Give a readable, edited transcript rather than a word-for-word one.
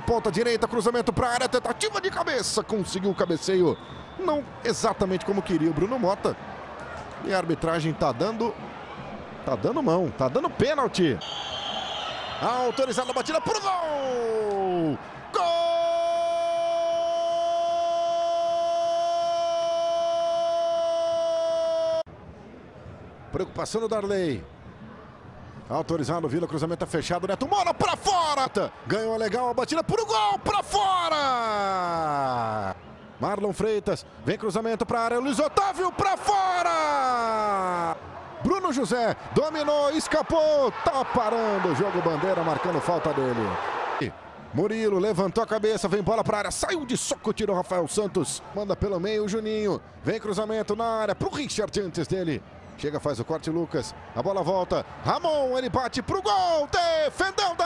ponta direita, cruzamento para a área, tentativa de cabeça, conseguiu o cabeceio. Não exatamente como queria o Bruno Mota. E a arbitragem tá dando mão, tá dando pênalti. Autorizada a batida pro gol! Gol! Preocupação do Darley. Autorizado o Vila, cruzamento é fechado, Neto Moura pra fora! Ganhou legal a batida pro gol, pra fora! Marlon Freitas, vem cruzamento pra área, Luiz Otávio pra fora! Bruno José, dominou, escapou, tá parando o jogo, Bandeira marcando falta dele. Murilo levantou a cabeça, vem bola pra área, saiu de soco, tirou Rafael Santos, manda pelo meio o Juninho, vem cruzamento na área pro Richard antes dele. Chega, faz o corte, Lucas. A bola volta. Ramon, ele bate pro gol. Defendeu.